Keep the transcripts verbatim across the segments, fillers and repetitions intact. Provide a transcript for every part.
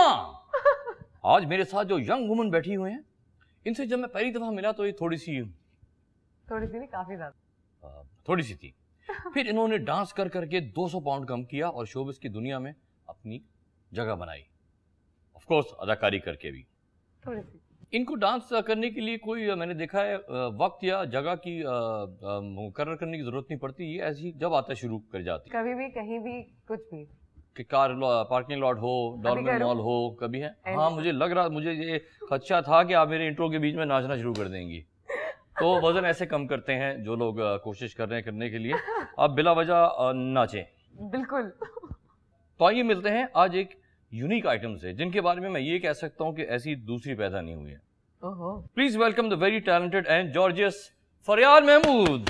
हाँ, आज मेरे साथ जो यंग वुमन बैठी हुए हैं, इनसे जब मैं पहली दफा मिला तो ये थोड़ी सी थोड़ी सी नहीं, काफी ज्यादा थोड़ी सी थी। फिर इन्होंने डांस कर करके दो सौ पाउंड कम किया और शोबिस की दुनिया में अपनी जगह बनाई, ऑफ कोर्स अदाकारी करके भी। थोड़ी सी इनको डांस करने के लिए कोई मैंने देखा है वक्त या जगह की मुकर्रर करने की जरूरत नहीं पड़ती, ये ऐसी जब आता शुरू कर जाती, कभी भी कहीं भी कुछ भी, कि कार पार्किंग लॉट हो, डॉल्मेन मॉल हो, कभी है। हाँ, मुझे लग रहा, मुझे ये खदशा था कि आप मेरे इंट्रो के बीच में नाचना शुरू कर देंगी। तो वजन ऐसे कम करते हैं जो लोग कोशिश कर रहे हैं करने के लिए, आप बिला वजह नाचें। बिल्कुल। तो आइए मिलते हैं आज एक यूनिक आइटम से, जिनके बारे में मैं ये कह सकता हूँ कि ऐसी दूसरी पैदा नहीं हुई है। Please welcome the very talented and gorgeous Fariyal Mahmood.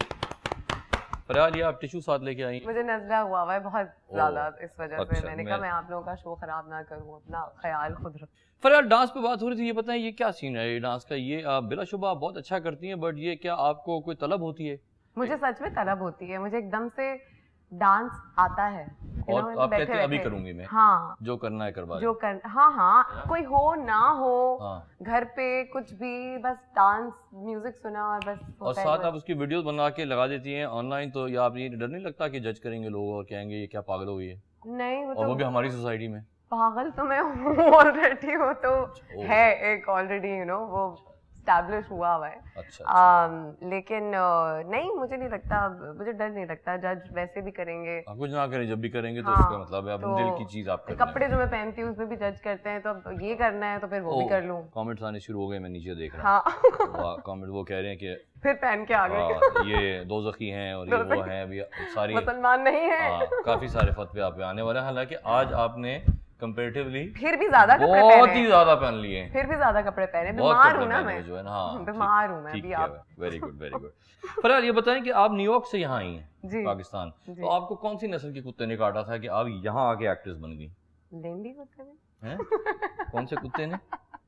Fariyal, ये आप टिश्यू साथ लेके आई? मुझे नजला हुआ हुआ है बहुत ज्यादा, इस वजह अच्छा, से मैंने मैं... कहा मैं आप लोगों का शो खराब ना करूं, अपना ख्याल खुद रखूं। फरियाल, डांस पे बात हो रही थी, ये बताएं ये क्या सीन है ये डांस का? ये आप बिलाशुबा बहुत अच्छा करती हैं, बट ये क्या आपको कोई तलब होती है? मुझे सच में तलब होती है, मुझे एकदम से डांस आता है और आप कहते हैं अभी करूंगी मैं। हाँ, जो करना है करवा जो कर हाँ हाँ कोई हो ना हो, हाँ। घर पे कुछ भी, बस डांस म्यूजिक सुना और बस। और साथ आप उसकी वीडियोस बना के लगा देती हैं ऑनलाइन, तो या आप ये डर नहीं लगता कि जज करेंगे लोग और कहेंगे ये क्या पागल हो गई है? नहीं, वो और तो वो भी हमारी सोसाइटी में। पागल तो मैं हूँ ऑलरेडी, वो तो है एक ऑलरेडी यू नो वो एस्टैब्लिश हुआ हुआ है। अच्छा, अच्छा। लेकिन नहीं, मुझे नहीं लगता, मुझे डर नहीं लगता, जज वैसे भी करेंगे। कुछ ना करें, जब भी करेंगे तो उसका मतलब है अपने दिल की चीज आप करते हैं। कपड़े जो मैं पहनती हूँ उसमें भी जज करते हैं, तो अब ये करना है तो फिर वो भी कर लूँ। कमेंट्स आने शुरू हो गए, मैं नीचे देख रहा हूँ। कमेंट वो कह रहे हैं कि फिर पहन के आ गए, ये दोज़खी हैं और ये वो हैं, अभी सारी मुसलमान नहीं है। काफी सारे फतवे आप पे आने वाले हैं, हालांकि आज आपने कंपैरेटिवली फिर भी ज्यादा कपड़े बहुत ही ज्यादा पहन लिए, फिर भी ज्यादा कपड़े पहने। बीमार हूं ना मैं, जो है ना। हाँ, बीमार हूं मैं अभी। आप very good, very good. Fariyal, ये बताएं कि आप न्यूयॉर्क से यहाँ आई हैं पाकिस्तान, तो आपको कौन सी नस्ल के कुत्ते ने काटा था कि आप यहाँ आके एक्ट्रेस बन गई? लेंडी कुत्ते ने। हैं? कौन से कुत्ते ने?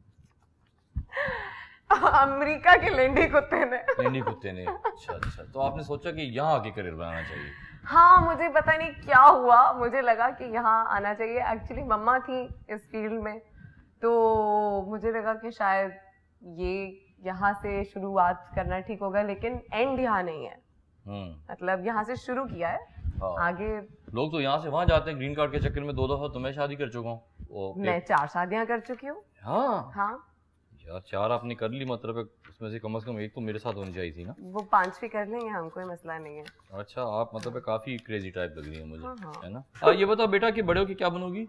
अमेरिका के लेंडी कुत्ते ने। लेंडी कुत्ते ने, अच्छा अच्छा। तो आपने सोचा कि यहाँ आके करियर बनाना चाहिए? हाँ, मुझे पता नहीं क्या हुआ, मुझे लगा कि यहाँ आना चाहिए। एक्चुअली मम्मा थी इस फील्ड में, तो मुझे लगा कि शायद ये यहाँ से शुरुआत करना ठीक होगा, लेकिन एंड यहाँ नहीं है। मतलब यहाँ से शुरू किया है, हाँ। आगे लोग तो यहाँ से वहाँ जाते हैं ग्रीन कार्ड के चक्कर में। दो दफा तो मैं शादी कर चुका हूँ। मैं चार शादियाँ कर चुकी हूँ। हाँ हाँ यार, चार आपने कर ली, मतलब उसमें से कम से कम एक तो मेरे साथ होनी चाहिए थी ना। वो पांच भी कर लेंगे हम, कोई मसला नहीं है। अच्छा, आप मतलब काफी क्रेजी टाइप लग रही है मुझे। हाँ, हाँ। है ना। आ, ये बताओ बेटा कि बड़े हो के क्या बनोगी?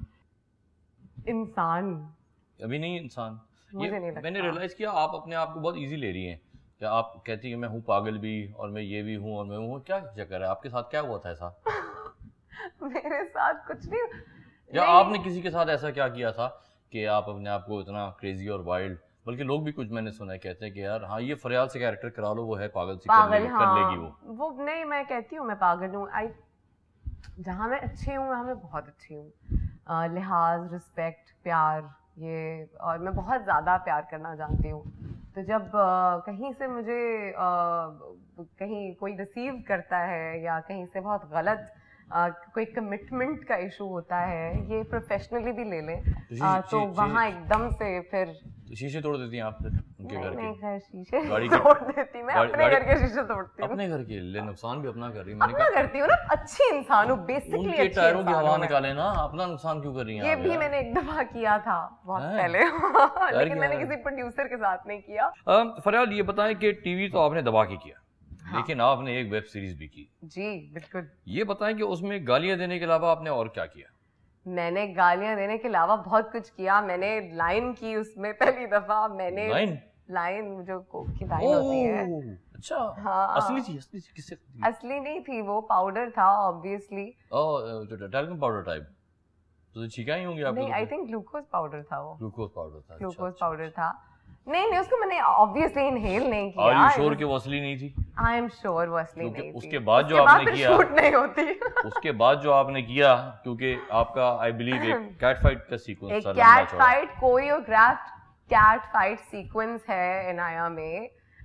इंसान। अभी नहीं इंसान? मुझे नहीं लगता। मैंने रियलाइज किया आप अपने आप को बहुत इजी ले रही हैं। क्या आप कहती है मैं हूँ पागल भी और मैं ये भी हूँ और मैं हूँ, क्या चक्कर है? आपके साथ क्या हुआ था ऐसा? मेरे साथ कुछ नहीं। या आपने किसी के साथ ऐसा क्या किया था कि आप अपने आप को इतना क्रेजी और वाइल्ड, बल्कि लोग भी कुछ मैंने सुना है कहते हैं कि यार हाँ ये फरियाल से कैरेक्टर करा लो, वो है पागल सी, पागल, कर लेगी, हाँ, कर लेगी वो। वो नहीं, मैं कहती हूँ मैं पागल हूँ। आई जहाँ मैं अच्छी हूँ वहाँ मैं बहुत अच्छी हूँ। लिहाज, रिस्पेक्ट, प्यार, ये, और मैं बहुत ज़्यादा प्यार करना जानती हूँ। तो जब आ, कहीं से मुझे आ, कहीं कोई रिसीव करता है या कहीं से बहुत गलत आ, कोई कमिटमेंट का इशू होता है, ये प्रोफेशनली भी ले लें, तो, आ, तो वहाँ एकदम से फिर तो शीशे तोड़ देती हैं आप फिर उनके घर के? नहीं खैर, शीशे तोड़ देती मैं, अपने घर के शीशे तोड़ती हूँ। अपने घर के ले, नुकसान भी अपना कर रही है। मैंने कहा करती हूँ ना, अच्छी इंसान हूँ बेसिकली। उनके टायरों की हवा निकाले ना, अपना नुकसान क्यों कर रही हैं? ये भी मैंने एक दफा किया था बहुत पहले, लेकिन मैंने किसी प्रोड्यूसर के साथ नहीं किया। फरियाल, ये बताएं कि टीवी तो आपने दबा के किया, हाँ। लेकिन आपने एक वेब सीरीज भी की। जी बिल्कुल। ये बताएं कि उसमें गालियां देने के अलावा आपने और क्या किया? मैंने गालियां देने के अलावा बहुत कुछ किया। मैंने लाइन की उसमें पहली दफा। मैंने लाइन लाइन जो कोक की लाइन होती है। अच्छा, हाँ, असली थी? असली थी? किससे? असली नहीं थी, वो पाउडर था obviously. Oh, talcum powder type. तो छींका ही होंगी आप? नहीं, आई थिंक ग्लूकोज पाउडर था वो। ग्लूकोज पाउडर था। ग्लूकोज पाउडर था। नहीं नहीं, उसको मैंने ऑब्वियसली इनहेल नहीं किया। Are you sure कि वो असली नहीं थी? I am sure वो असली नहीं थी। उसके बाद जो आपने किया, शूट नहीं होती। उसके बाद जो आपने किया, क्योंकि आपका आई बिलीव एक कैट फाइट का सीक्वेंस था। एक cat fight, choreographed cat fight sequence है इनाया में।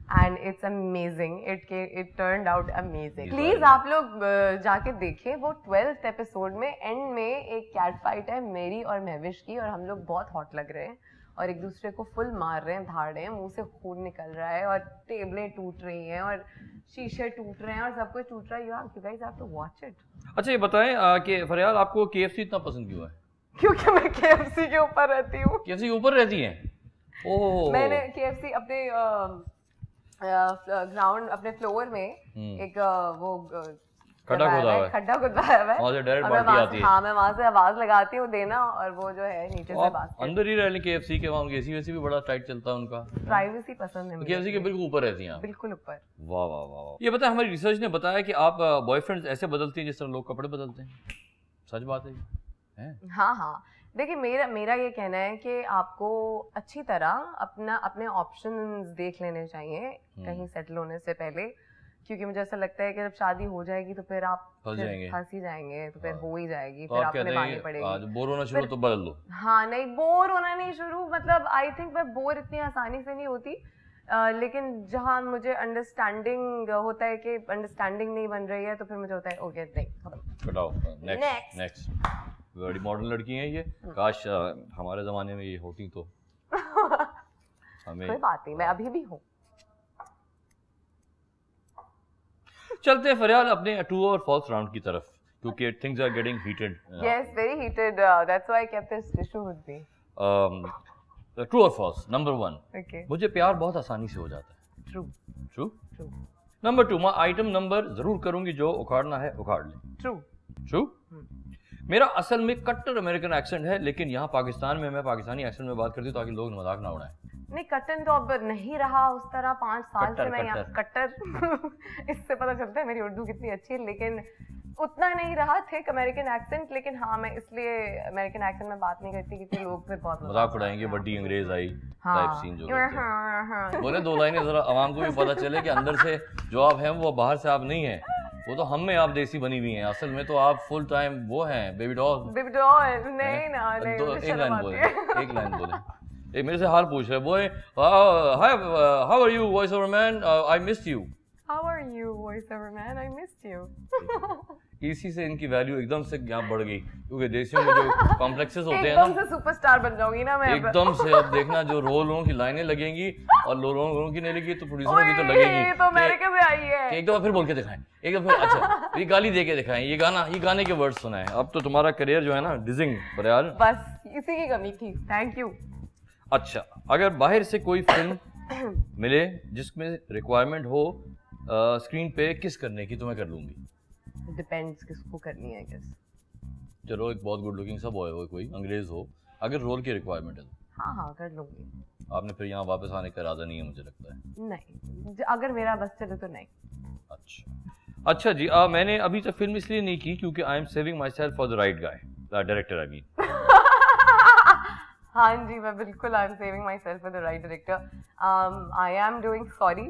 and it's amazing. It it turned out amazing. Please आप लोग जाके देखें वो ट्वेल्थ एपिसोड में एंड में एक कैट फाइट है मेरी और महविश की और हम लोग बहुत हॉट लग रहे हैं और एक दूसरे को फुल मार रहे हैं, धाड़ रहे हैं, मुंह से खून निकल रहा है और टेबलें टूट रही हैं और शीशे टूट रहे हैं और सब कुछ टूट रहा है. You guys have to watch it. अच्छा ये बताएं कि फरियाल आपको के एफ सी इतना पसंद क्यों है? क्योंकि मैं के एफ सी के ऊपर रहती हूँ. के एफ सी के ऊपर रहती हैं? ओह. मैंने के एफ सी अपने ग्राउंड अपने फ्लोर में एक वो खड्डा खोदा हुआ है, खड्डा खुदवाया हुआ है, वहां से डायरेक्ट पार्टी आती है. हाँ मैं वहां से आवाज लगाती हूँ देना और वो जो है नीचे से बात अंदर ही रह लें. के एफ सी के वहाँ एसी वैसी भी बड़ा टाइट चलता है उनका. प्राइवेसी पसंद है. के एफ सी के बिल्कुल ऊपर रहती हैं. बिल्कुल ऊपर. वाह वाह वाह. ये बता हमारी रिसर्च ने बताया कि आप बॉयफ्रेंड्स ऐसे बदलती हैं जिस तरह लोग कपड़े बदलते हैं. सच बात है? हाँ हाँ देखिए मेरा मेरा ये कहना है कि आपको अच्छी तरह अपना अपने ऑप्शंस देख लेने चाहिए कहीं सेटल होने से पहले, क्योंकि मुझे ऐसा लगता है कि जब शादी हो जाएगी तो फिर आप फंस जाएंगे फंस ही जाएंगे तो फिर हो ही जाएगी. फिर आपको निभानी पड़ेगी. बोर होना शुरू तो बदल लो. हाँ नहीं बोर होना नहीं शुरू, मतलब आई थिंक मैं बोर इतनी आसानी से नहीं होती, लेकिन जहाँ मुझे अंडरस्टैंडिंग होता है कि अंडरस्टैंडिंग नहीं बन रही है तो फिर मुझे होता है ओके नहीं बताओ नेक्स्ट नेक्स्ट. बड़ी मॉडर्न लड़की हैं ये. काश हमारे जमाने में ये होती तो. हमें कोई बात नहीं, मैं अभी भी हूँ. चलते हैं फरियाल अपने ट्रू और फॉल्स राउंड की तरफ क्योंकि things are getting heated. Yes very heated, that's why I kept this tissue with me. True और फॉल्स. Number one, okay. मुझे प्यार बहुत आसानी से हो जाता है. True. True. True. Number two, मैं आइटम नंबर जरूर करूंगी, जो उखाड़ना है उखाड़ ले. ट्रू. ट्रू. मेरा असल में कट्टर अमेरिकन एक्सेंट है, लेकिन यहाँ पाकिस्तान में मैं पाकिस्तानी एक्सेंट में बात करती हूँ ताकि लोग मजाक ना उड़ाएं. नहीं कट्टन तो अब नहीं रहा उस तरह. पाँच साल से मैं यहाँ कट्टर इससे पता चलता है मेरी उर्दू कितनी अच्छी है, लेकिन उतना नहीं रहा थिक अमेरिकन एक्सेंट. लेकिन हाँ मैं इसलिए अमेरिकन एक्सेंट में बात नहीं करती क्योंकि लोग फिर बहुत मजाक उड़ाएंगे. बड़ी अंग्रेज आई टाइप सीन जो करते हैं. बोले दो लाइनें जरा आवाम को भी पता चले कि अंदर से जो आप हैं वो बाहर से आप नहीं हैं, वो तो हम में आप देसी बनी हुई हैं. असल में तो आप फुल टाइम वो हैं बेबी डॉल. बेबी डॉल नहीं ना नहीं. एक लाइन बोले एक लाइन बोले एक मेरे से हाल पूछ रहे boy. Hi how are you voice over man, I missed you. How are you voice over man, I missed you. इसी से इनकी वैल्यू एकदम से यहाँ बढ़ गई क्योंकि देसियों में जो कॉम्प्लेक्सेस होते हैं ना, एकदम से सुपरस्टार बन जाऊंगी ना मैं. एकदम से अब देखना जो रोलों की लाइनें लगेंगी और लोगों की नहीं लगी तो प्रोड्यूसरों की तो लगेगी. तो अमेरिका से आई है. एक दफा फिर बोल के दिखाएं, एक दफा फिर अच्छा ये गाली दे के दिखाएं, ये गाना ये गाने के वर्ड्स सुनाएं. अब तो तुम्हारा करियर जो है ना डिजिंग फरियाल. बस इसी की कमी थी. Thank you. अच्छा अगर बाहर से कोई फिल्म मिले जिसमें रिक्वायरमेंट हो स्क्रीन पे किस करने की, तो मैं कर लूंगी. डिपेंड्स किसको करनी है किस. चलो एक बहुत गुड लुकिंग सा बॉय हो, कोई अंग्रेज हो, अगर रोल की रिक्वायरमेंट है तो हाँ हाँ कर लूंगी. आपने फिर यहाँ वापस आने का इरादा नहीं है मुझे लगता है. नहीं अगर मेरा बस चले तो नहीं. अच्छा अच्छा जी. आ, मैंने अभी तक फिल्म इसलिए नहीं की क्योंकि I am saving myself for the right guy, director I mean. हाँ जी मैं बिल्कुल I am saving myself for the right director. I am doing sorry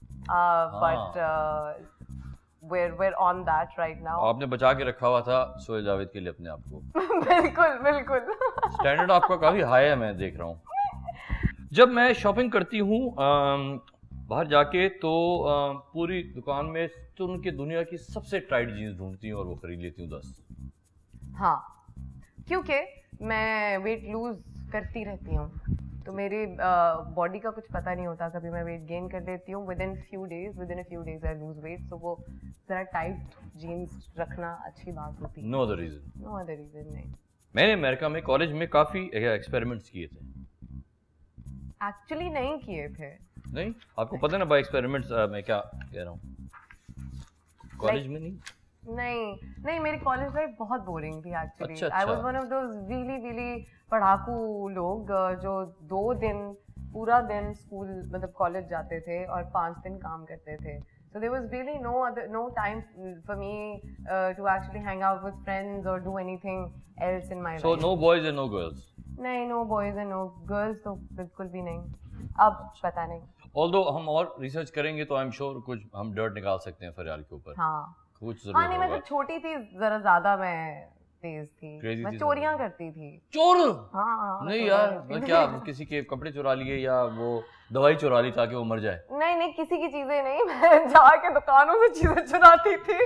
but We're we're on that right now. आपने बचा के रखा हुआ था सोहेल जावेद के लिए अपने आप को. बिल्कुल बिल्कुल. स्टैंडर्ड आपका काफी हाई है मैं देख रहा हूँ. जब मैं शॉपिंग करती हूँ बाहर जाके तो आ, पूरी दुकान में तो उनके दुनिया की सबसे टाइट जीन्स ढूंढती हूँ और वो खरीद लेती हूँ दस. हाँ क्योंकि मैं वेट लूज करती रहती हूँ तो मेरी बॉडी uh, का कुछ पता नहीं होता. कभी मैं वेट गेन कर लेती हूँ within few days within a few days I lose weight. So वो जरा टाइट जीन्स रखना अच्छी बात होती है. No other reason. No other reason नहीं. मैंने अमेरिका में कॉलेज में काफी एक्सपेरिमेंट्स किए थे. एक्चुअली नहीं किए थे. नहीं आपको पता है ना बाय एक्सपेरिमेंट्स मैं क्या कह रहा हूँ. कॉलेज like, में नहीं नहीं नहीं मेरी कॉलेज लाइफ बहुत बोरिंग थी actually. I was one of those really really पढ़ाकू लोग जो दो दिन पूरा दिन स्कूल मतलब कॉलेज जाते थे और पांच दिन काम करते थे. So there was really no other no time for me uh, to actually hang out with friends or do anything else in my so life. So no boys and no girls. नहीं no boys and no girls तो बिल्कुल भी नहीं. अब पता नहीं. Although हम और रिसर्च करेंगे तो I'm sure कुछ हम डर्ट निकाल सकते हैं फरियाल के ऊपर. हाँ. कुछ जरूर. हाँ नहीं मैं जब छोटी थी जरा ज्यादा मैं तेज थी, Crazy मैं थी चोरियां करती थी। चोर? हाँ नहीं यार, मैं क्या किसी के कपड़े चुरा लिए या वो दवाई चुरा ली ताकि वो मर जाए? नहीं नहीं, किसी की चीजें नहीं, मैं जाके दुकानों से चीजें चुराती थी।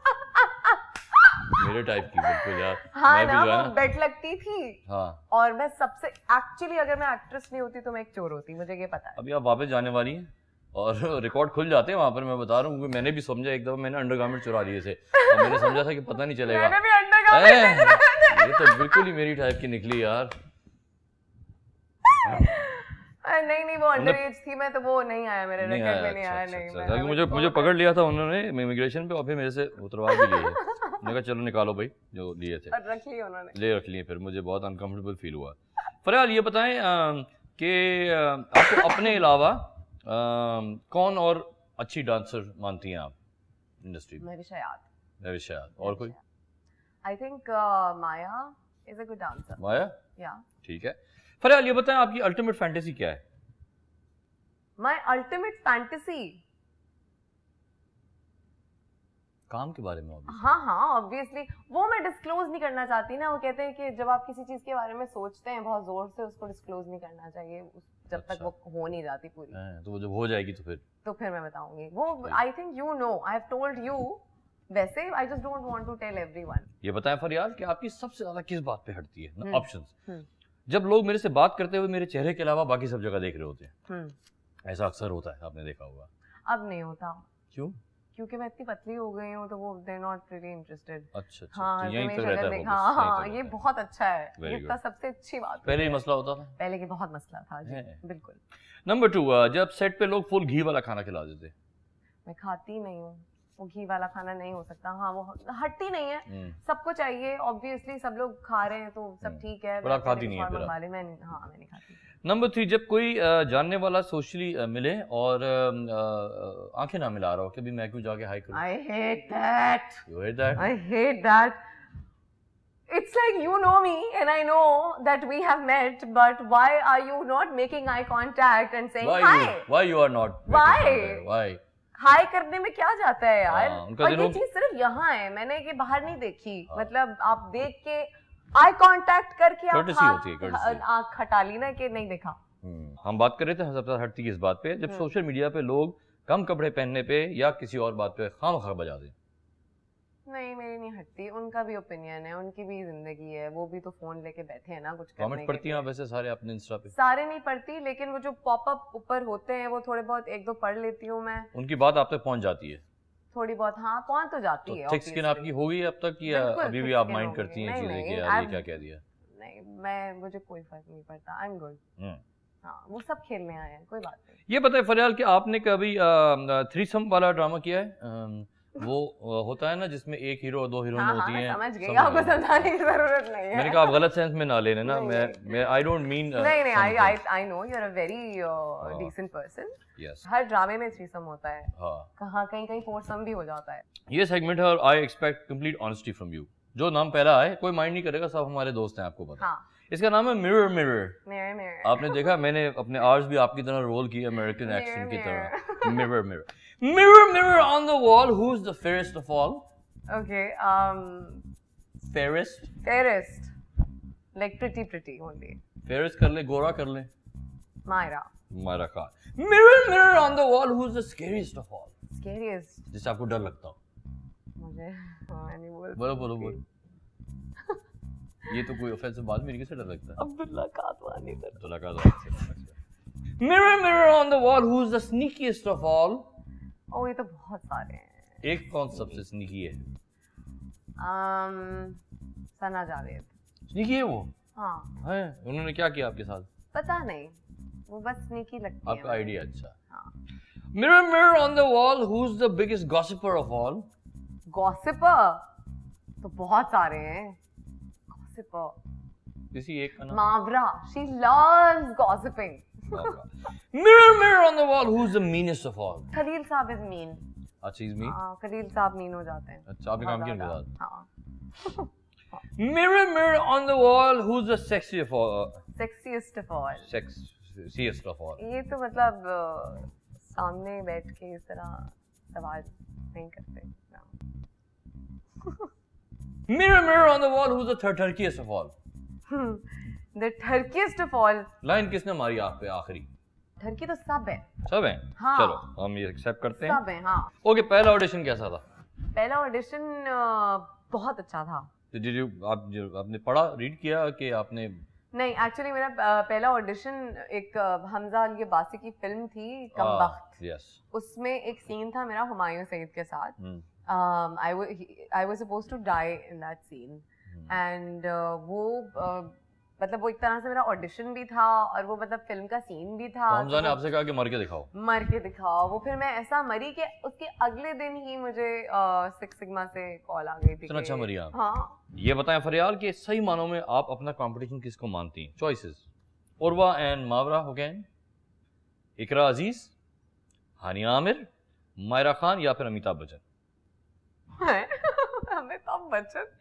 मेरे टाइप की बिल्कुल यार। हाँ मैं ना, भी जो है वो ना बेट लगती थी। हाँ। और मैं सबसे एक्चुअली अगर मैं एक्ट्रेस नहीं होती तो मैं एक चोर होती, मुझे ये पता है। अभी आप वापस जाने वाली हैं और रिकॉर्ड खुल जाते हैं वहाँ पर, मैं बता रहा हूँ, क्योंकि मैंने भी समझा एक दफा मैंने अंडरगारमेंट चुरा लिए थे और मैंने समझा था कि पता नहीं चलेगा। मैंने भी अंडरगारमेंट, ये तो बिल्कुल ही मेरी टाइप की निकली यार। नहीं नहीं, वो अंडर एज थी मैं, तो वो नहीं आया मेरे रिकॉर्ड में, नहीं आया। नहीं, मुझे मुझे पकड़ लिया था उन्होंने इमिग्रेशन पे और फिर मेरे से उतरवा भी लिए। मैंने कहा चलो निकालो भाई जो लिए थे, और रख लिए उन्होंने, ले रख लिए। फिर मुझे बहुत अनकंफर्टेबल फील हुआ। फरयाल ये बताएं कि आपको अपने अलावा कौन और अच्छी डांसर मानती हैं आप इंडस्ट्री में? मैं भी शायद मैं भी शायद और कोई? I think Maya is a good dancer. Maya? या ठीक है। फरयाल ये बताएं आपकी अल्टीमेट फैंटेसी क्या है? माय अल्टीमेट फैंटेसी, काम के बारे में obviously. हाँ हाँ ऑब्वियसली, वो मैं डिस्क्लोज नहीं करना चाहती ना। वो कहते हैं कि जब आप किसी चीज के बारे में सोचते हैं बहुत जोर से, उसको डिस्क्लोज नहीं करना चाहिए जब अच्छा। तक वो हो नहीं जाती पूरी। तो वो जब हो जाएगी तो फिर तो फिर मैं बताऊंगी वो। I think you know, I have told you, वैसे I just don't want to tell everyone. ये बताएं फरयाल कि आपकी सबसे ज्यादा किस बात पे हटती है ऑप्शंस? जब लोग मेरे से बात करते हुए मेरे चेहरे के अलावा बाकी सब जगह देख रहे होते हैं, ऐसा अक्सर होता है, आपने देखा होगा। अब नहीं होता। क्यों? क्योंकि मैं इतनी पतली हो गई हूँ तो वो दे नॉट रियली इंटरेस्टेड। अच्छा अच्छा, हाँ, तो यहीं तो तक रहता है हाँ फोकस, हाँ, यहीं ये तक बहुत अच्छा है, Very ये तो सबसे अच्छी बात। पहले ही मसला होता था? पहले की बहुत मसला था जी, बिल्कुल। नंबर टू, जब सेट पे लोग फुल घी वाला खाना खिला देते? मैं खाती नहीं हूँ, वो घी वाला खाना नहीं हो सकता। हाँ वो हटती नहीं है, सबको चाहिए ऑब्वियसली, सब लोग खा रहे हैं तो सब ठीक है, पर आप खाती नहीं है? मैं मैं हाँ मैं नहीं खाती। नंबर थ्री, जब कोई जानने वाला सोशली मिले और आंखें ना मिला रहा हो कि भी मैं क्यों जाके हाई करूं? I hate that. You hate that? I hate that. It's like you know me and I know that we have met, but why are you not making eye contact and saying why hi? You, why you are not? Why? Why? हाई करने में क्या जाता है यार? हाँ, और ये चीज सिर्फ यहाँ है, मैंने ये बाहर नहीं देखी। हाँ. मतलब आप देख के आई कांटेक्ट करके आप आँख हटा ली ना कि नहीं देखा। हम बात कर रहे थे सबसे हटती की इस बात पे, जब सोशल मीडिया पे लोग कम कपड़े पहनने पे या किसी और बात पे खामखा बजा दें। नहीं मेरी नहीं हटती, उनका भी ओपिनियन है, उनकी भी जिंदगी है, वो भी तो फोन लेके बैठे हैं ना कुछ करने के लिए। कमेंट पढ़ती हैं आप वैसे सारे अपने इंस्टा पे? सारे नहीं पढ़ती, लेकिन वो जो पॉपअप ऊपर होते हैं वो थोड़े बहुत एक दो पढ़ लेती हूँ मैं। उनकी बात आप तक पहुंच जाती है? थोड़ी बहुत हाँ पहुंच तो जाती है। थिक स्किन आपकी हो गई अब तक या अभी भी आप माइंड करती हैं चीजें कि यार ये क्या कह दिया? नहीं मैं, मुझे कोई फर्क नहीं पड़ता, आई एम गुड। हाँ वो सब खेलने आए हैं, कोई बात नहीं। ये बताए फरयाल कि आपने कभी थ्रीसम वाला ड्रामा किया है? वो होता है ना जिसमें एक हीरो और दो हीरोइन हाँ, होती हाँ, हैं। समझ गई, आपको समझाने की जरूरत नहीं है। मैंने कहा आप गलत सेंस में ना लेने ना, मैं मैं आई डोंट मीन। नहीं नहीं, I I I know you are a very decent person. Yes, हर ड्रामे में थ्रीसम होता है। हाँ, कहाँ कहीं कहीं फोरसम भी हो जाता है। ये सेगमेंट है और I expect complete honesty from you. जो नाम पहला आए कोई माइंड नहीं करेगा, सब हमारे दोस्त हैं, आपको पता। हाँ। इसका नाम है मिरर मिरर। Mirror mirror. आपने देखा मैंने अपने आर्स भी आपकी तरह रोल किया अमेरिकन एक्सेंट की तरह। Mirror mirror Mirror, mirror on the wall, who's the fairest of all? Okay, um... Fairest? Fairest. Like pretty, pretty only. Fairest कर ले, गोरा कर ले. Myra. Myra Khan. Mirror, mirror on the wall, who's the scariest of all? Scariest? जिससे आपको डर लगता हो. मुझे हाँ नहीं बोल. बोलो बोलो बोलो. ये तो कोई ऑफेंसिव बात मेरी किससे डर लगता है? Abdullah Kadwani sir. Abdullah Kadwani. Mirror, mirror on the wall, who's the sneakiest of all? ओ ये तो बहुत सारे हैं। एक कौन सबसे स्नीकी है? um, सना जावेद। स्नीकी है वो? हाँ। है? उन्होंने क्या किया आपके साथ? पता नहीं, वो बस स्नीकी लगती है। आपका आइडिया अच्छा। हाँ। Mirror, mirror on the wall, who's the biggest gossiper of all? Gossiper? तो बहुत सारे हैं। Gossiper। किसी एक का नाम? मावरा, she loves gossiping. Mirror, mirror on the wall, who's the meanest of all? Khalil साहब is mean. अच्छा, he's mean? हाँ, खलील साहब mean हो जाते हैं। अच्छा, आपने काम किया उनके साथ? हाँ। Mirror, mirror on the wall, who's the sexiest of all? Sexiest of all. Sexiest of all. ये तो मतलब सामने बैठ के इस तरह सवाल नहीं करते। Mirror, mirror on the wall, who's the third turkiest of all? The turkiest of all. Line किसने मारी आप पे आखिरी? टर्की तो सब है। सब है? हाँ। चलो हम ये एक्सेप्ट करते हैं। सब है, हाँ। ओके, पहला ऑडिशन कैसा था? पहला ऑडिशन बहुत अच्छा था। Did you, आप जो आपने पढ़ा, रीड किया कि आपने? नहीं, एक्चुअली मेरा पहला ऑडिशन एक हमजा अली अब्बासी की फिल्म थी कमबख्त। यस। उसमें एक सीन था मेरा हुमायूं सईद के साथ। I I was supposed to die in that scene and वो uh, मतलब वो एक तरह से मेरा ऑडिशन भी था और वो मतलब फिल्म का सीन भी था। तो हमजा ने आपसे कहा कि मर के दिखाओ। मर के दिखाओ। वो फिर मैं ऐसा मरी कि उसके अगले दिन ही मुझे सिक्स सिग्मा से कॉल आ गई थी। इतना अच्छा मरी आप? हाँ। ये बताएं फरियाल कि सही मानों में आप अपना कंपटीशन किसको मानती हैं? चॉइसेस: उर्वा एंड मावरा हुसैन, इकरा अजीज, हानिया आमिर, मायरा खान या फिर अमिताभ बच्चन? अमिताभ बच्चन।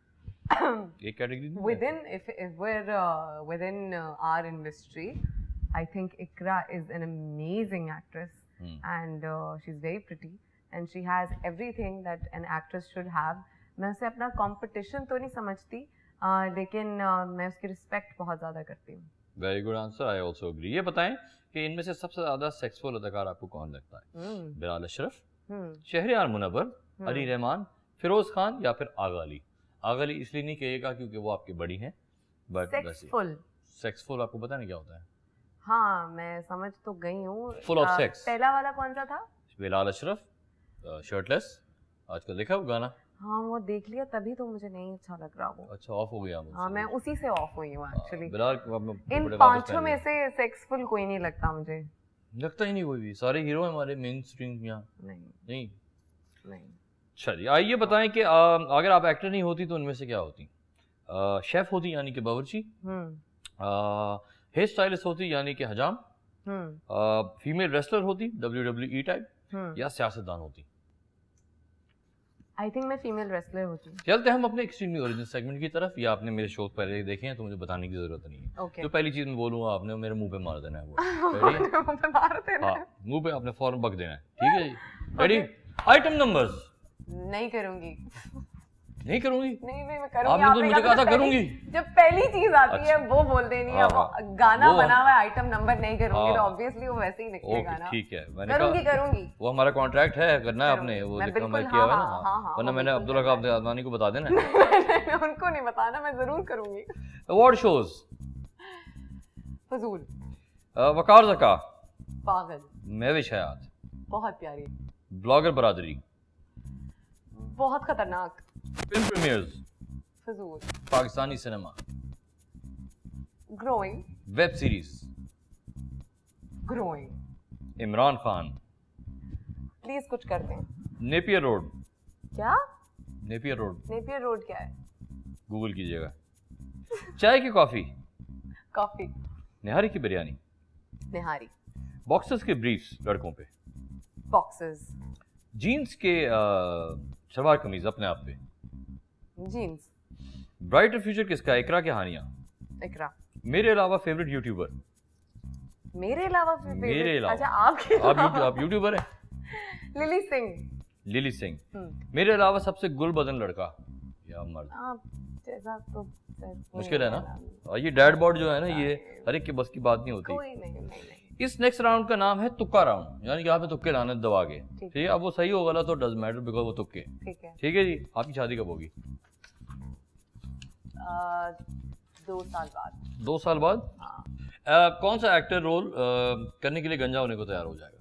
एक category within if if we're uh, within uh, our industry, I think Ikra is an amazing actress hmm. and uh, she's very pretty and she has everything that an actress should have. मैं उसे अपना competition तो नहीं समझती uh, लेकिन uh, मैं उसकी respect बहुत ज़्यादा करती हूँ। Very good answer, I also agree. ये बताएं कि इनमें से सबसे ज़्यादा sexual अदाकार आपको कौन लगता है? hmm. Bilal Ashraf, hmm. Shahryar Munawwar, hmm. Ali Rahman, Firoz Khan या फिर आगा अली? आगा अली इसलिए नहीं कहेगा क्योंकि वो आपकी बड़ी हैं, बट सेक्सफुल। सेक्सफुल आपको पता नहीं क्या होता है? हाँ, मैं समझ तो गई हूँ। Full of sex. पहला वाला कौन सा था? बिलाल अशरफ, शर्टलेस। आजकल देखा वो गाना? हाँ, वो देख लिया तभी तो मुझे नहीं अच्छा लग रहा वो। अच्छा, ऑफ हो गया मुझसे। हाँ, मैं उसी से ऑफ हुई हूँ एक्चुअली। बिलाल इन पांचों में से सेक्सफुल कोई नहीं लगता मुझे। लगता ही नहीं कोई भी। सारे हीरो हमारे मेन स्ट्रीम यहाँ। नहीं नहीं नहीं। चलिए, आइए बताएं कि आ, अगर आप एक्टर नहीं होती तो उनमें से क्या होती? आ, शेफ होती यानी कि बावर्ची, हेयर स्टाइलिस्ट होती यानी कि हजाम, फीमेल रेसलर होती डब्ल्यू डब्ल्यू ई टाइप, या सियासतदान होती? आई थिंक मैं फीमेल रेसलर होती। चलते हम अपने एक्सट्रीमली ओरिजिनल सेगमेंट की तरफ। या आपने मेरे शो पहले देखे हैं तो मुझे बताने की जरूरत नहीं है। okay. तो पहली चीज मैं बोलूंगा, आपने मेरे मुंह पे मार देना है वो। मुंह पे मार देना है? हाँ, मुंह पे आपने फौरन बक देना है। ठीक है जी? रेडी? Item numbers. नहीं करूंगी। नहीं करूंगी? नहीं नहीं मैं करूंगी। आपने तो मुझे कहा था करूंगी। जब पहली चीज आती अच्छा। है वो बोल देनी है। वो गाना बना हुआ है, आइटम नंबर नहीं करूंगी तो ऑब्वियसली वो वैसे ही निकलेगा ना। ठीक है, मैंने करूंगी करूंगी। वो हमारा कॉन्ट्रैक्ट है, करना है आपने, वो जितना मैं किया हुआ है ना। वरना मैंने अब्दुल्ला का अब्दुल अदनानी को बता देना। उनको नहीं बताना, मैं जरूर करूंगी। Award shows. फजूल। वकार ज़का। पागल। महविश हयात। बहुत प्यारी। ब्लॉगर बरादरी। बहुत खतरनाक। Film premieres. फजूल। Pakistani cinema. Growing. Web series. Growing. Imran Khan. Please कुछ कर दें। Napier Road. क्या? Napier Road. नेपियर रोड क्या है? गूगल कीजिएगा। चाय की कॉफी। कॉफी। निहारी की बिरयानी। निहारी। बॉक्सेस के ब्रीफ्स लड़कों पे। बॉक्सेस। जीन्स के सलवार कमीज अपने आप पे। जीन्स। ब्राइटर फ्यूचर किसका? इकरा के हानिया? इकरा। मेरे अलावा फेवरेट यूट्यूबर? मेरे अलावा फेवरेट? मेरे अलावा। अच्छा, आपके आप यूट्यूब आप यूट्यूबर हैं? लिली सिंह। लिली सिंह। मेरे अलावा सबसे गुलबदन लड़का या मर्द? आप जैसा तो मुश्किल है ना। और ये डैड बॉर्ड जो है ना, ये हर एक के बस की बात नहीं होती। कोई नहीं, नहीं, नहीं। इस नेक्स्ट राउंड का नाम है तुक्का राउंड, यानी कि यहाँ पे तुक्के लाने दबा के। ठीक है, अब वो सही हो गला तो डज मैटर बिकॉज वो तुक्के। ठीक है, ठीक है जी। आपकी शादी कब होगी? दो साल बाद। दो साल बाद? हाँ। आ, कौन सा एक्टर रोल आ, करने के लिए गंजा होने को तैयार हो जाएगा?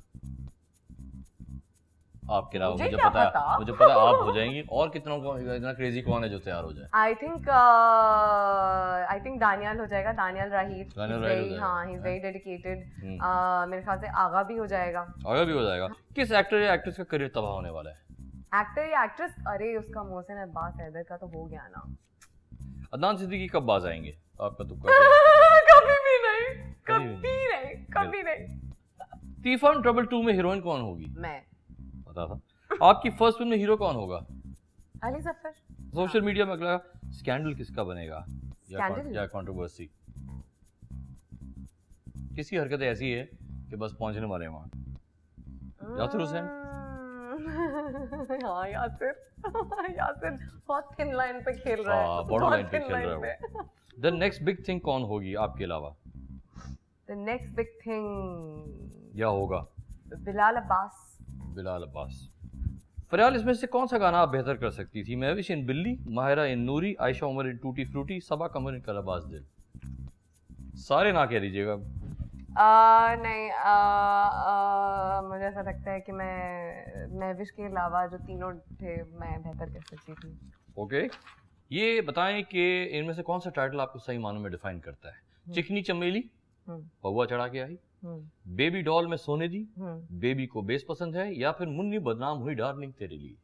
आपके अलावा मुझे पता है, मुझे पता आप हो जाएंगी। और कितनों को इतना क्रेजी कौन है जो तैयार हो जाए? I think I think Daniyal हो जाएगा। दानियाल राहील। हाँ, ही इज वेरी डेडिकेटेड। मेरे ख्याल से आगा भी हो जाएगा। आगा भी हो जाएगा। किस एक्टर या एक्ट्रेस का करियर तबाह होने वाला है? एक्टर या एक्ट्रेस? अरे उसका मोहसिन अब्बास हैदर का तो हो गया ना। अदनान सिद्दीकी कब बाज आएंगे? आपका तुक्का? कभी भी नहीं, कभी नहीं, कभी नहीं। तीफान ट्रबल टू में हीरोइन कौन होगी? मैं। पता था। आपकी फर्स्ट फिल्म में हीरो कौन होगा? अली जफर। सोशल मीडिया में अगला स्कैंडल किसका बनेगा? स्कैंडल या कंट्रोवर्सी? किसकी हरकत ऐसी है कि बस पहुंचने वाले हैं वहां? यासिर हुसैन। हाँ यासिर। यासिर बहुत थिन लाइन पे खेल रहा है। हाँ, बॉर्डर लाइन पे खेल रहा है। द नेक्स्ट बिग थिंग कौन होगी आपके अलावा? द नेक्स्ट बिग थिंग या होगा बिलाल अब्बास। बिलाल अब्बास। फरियाल, इसमें से कौन सा गाना आप बेहतर कर सकती थी? महविश इन बिल्ली, माहिरा इन नूरी, आयशा उमर इन टूटी फ्रूटी, सबा कमर इन कलाबाज दिल। सारे ना कह दीजिएगा। Uh, नहीं uh, uh, मुझे ऐसा लगता है कि मैं महविश के अलावा जो तीनों थे मैं बेहतर कर सकती थी। Okay okay. ये बताएं कि इनमें से कौन सा टाइटल आपको सही मानों में डिफाइन करता है? चिकनी चमेली, पौवा चढ़ा के आई, बेबी डॉल में सोने दी, बेबी को बेस पसंद है, या फिर मुन्नी बदनाम हुई डार्लिंग तेरे लिए?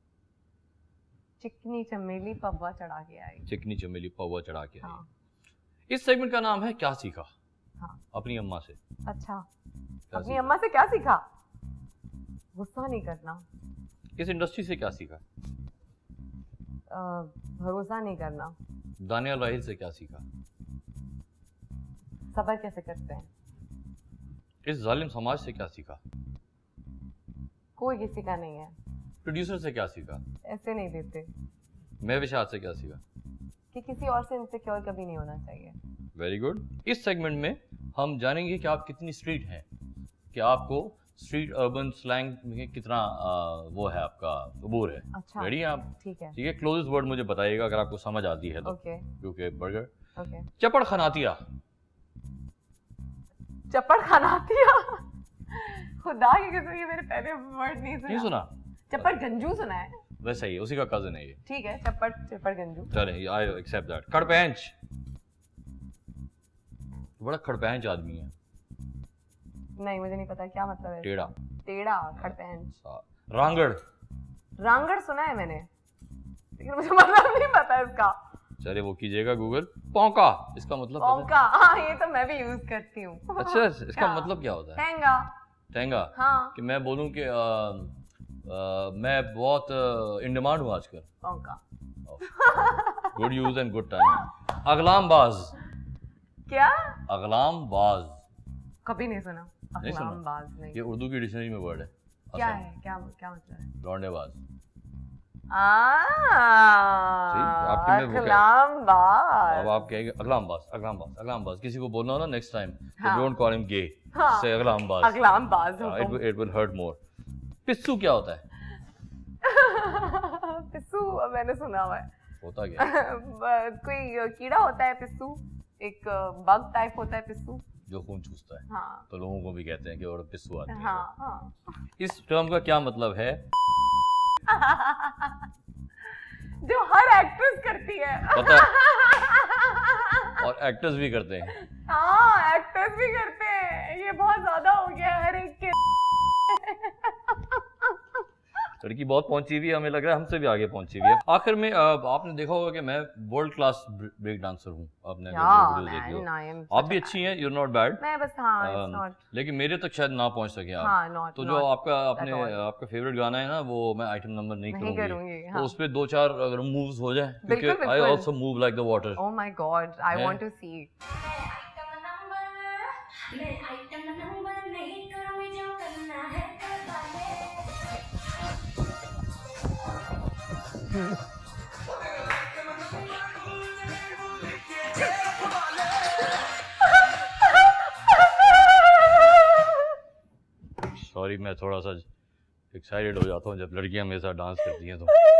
चिकनी चमेली पौवा चढ़ा के आई। चिकनी चमेली पौवा चढ़ा के आई। हाँ। इस सेगमेंट का नाम है क्या सीखा। हाँ। अपनी अम्मा से। अच्छा, अपनी अम्मा से क्या सीखा? गुस्सा नहीं करना। किस इंडस्ट्री से क्या सीखा? भरोसा नहीं करना। दानियाल राहिल से क्या सीखा? सबर कैसे करते हैं। इस जालिम समाज से क्या सीखा? कोई किसी का नहीं है। प्रोड्यूसर से क्या सीखा? ऐसे नहीं देते। मैं विशाद से क्या सीखा? कि किसी और से इनसिक्योर कभी नहीं होना चाहिए। Very good. इस सेगमेंट में हम जानेंगे कि आप कितनी स्ट्रीट हैं, कि आपको स्ट्रीट अर्बन स्लैंग में कितना आ, वो है आपका अबूर है। अच्छा, रेडी हैं आप? ठीक है। ठीक है, क्लोजेस्ट वर्ड मुझे बताइएगा अगर आपको समझ आती है तो। ओके। क्योंकि बर्गर। ओके। चपड़ खनातिया। चपड़ खनातिया खुदा की कसम, ये मेरे पहले वर्ड नहीं सुना। नहीं सुना? चपड़ गंजू सुना है। वैसा ही, उसी का कजन है ये। ठीक है, चपड़ चपड़ गंजू। चले, आई एक्सेप्ट दैट। खड़पेंच। बड़ा खड़पेंच आदमी है। नहीं, मुझे नहीं पता क्या मतलब है। टेढ़ा। टेढ़ा, खड़पेंच। रांगड़। रांगड़ सुना है मैंने, लेकिन मुझे मतलब नहीं पता इसका। चले वो कीजिएगा गूगल। पौंका, इसका मतलब पौंका, हाँ ये तो मैं भी यूज करती हूँ। अच्छा, इसका मतलब क्या होता है? ठेंगा। ठेंगा? हाँ। कि मैं बोलूँ कि आ, आ, मैं बहुत इन डिमांड हूँ आजकल। पौंका। Good use and good time. अगलामबाज। क्या? अगलामबाज। कभी नहीं सुना। अगलामबाज नहीं। ये उर्दू की डिक्शनरी में वर्ड है। क्या है? क्या क्या मतलब है? लौंडेबाज। अगलामबाज। अब आप कहेंगे अगलामबाज, अगलामबाज, अगलामबाज। किसी को बोलना हो ना next time, don't call him gay, say अगलामबाज। अगलामबाज। It will hurt more. पिस्सू क्या होता है? पिस्सू मैंने सुना हुआ है। होता क्या? कोई कीड़ा होता है पिस्सू, एक बग टाइप होता है पिस्सू, जो खून चूसता है। हाँ। तो लोगों को भी कहते हैं कि वो पिस्सू आदमी है। हाँ, हाँ। इस टर्म का क्या मतलब है? जो हर एक्ट्रेस करती है। पता है। और एक्टर्स भी करते हैं। हाँ, एक्टर्स भी करते हैं। ये बहुत ज्यादा हो गया है हर एक के। लड़की बहुत पहुंची हुई है, हमें लग रहा है हमसे भी आगे पहुंची हुई है। आखिर में आपने देखा होगा कि मैं वर्ल्ड क्लास ब्रेक डांसर हूँ। आपने वीडियोस देखी हो, आप भी अच्छी हैं, यू आर नॉट बैड। मैं बस हाँ, इट्स नॉट। लेकिन मेरे तक शायद ना पहुंच सके आप। हाँ, not, तो जो not आपका आपने आपका फेवरेट गाना है ना, वो मैं आइटम नंबर नहीं, नहीं करूंगी, करूंगी। हाँ। तो उस पे दो चार अगर मूव्स हो जाए, क्योंकि I also move like the water. Oh my god, I want to see. Sorry, मैं थोड़ा सा एक्साइटेड हो जाता हूँ जब लड़कियां मेरे साथ डांस करती हैं तो